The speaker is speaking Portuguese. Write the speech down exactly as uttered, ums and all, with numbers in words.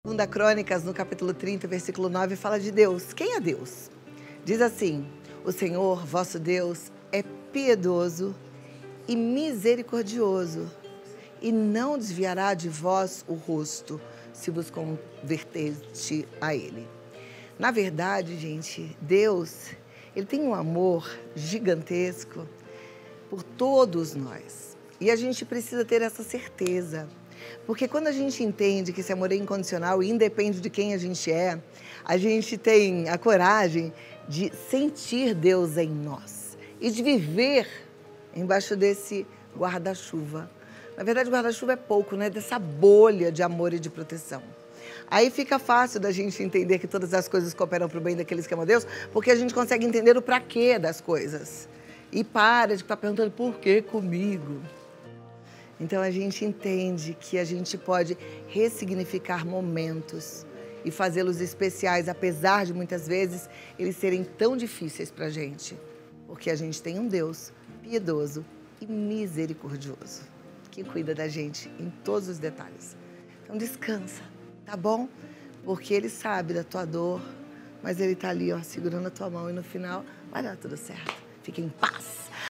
Segunda Crônicas, no capítulo trinta, versículo nove, fala de Deus. Quem é Deus? Diz assim: o Senhor, vosso Deus, é piedoso e misericordioso, e não desviará de vós o rosto, se vos converteste a Ele. Na verdade, gente, Deus, Ele tem um amor gigantesco por todos nós. E a gente precisa ter essa certeza. Porque quando a gente entende que esse amor é incondicional e independe de quem a gente é, a gente tem a coragem de sentir Deus em nós e de viver embaixo desse guarda-chuva. Na verdade, guarda-chuva é pouco, né? Dessa bolha de amor e de proteção. Aí fica fácil da gente entender que todas as coisas cooperam para o bem daqueles que amam a Deus, porque a gente consegue entender o pra quê das coisas. E para de ficar perguntando por que comigo. Então a gente entende que a gente pode ressignificar momentos e fazê-los especiais, apesar de muitas vezes eles serem tão difíceis para a gente. Porque a gente tem um Deus piedoso e misericordioso, que cuida da gente em todos os detalhes. Então descansa, tá bom? Porque Ele sabe da tua dor, mas Ele tá ali, ó, segurando a tua mão e no final vai dar tudo certo. Fica em paz.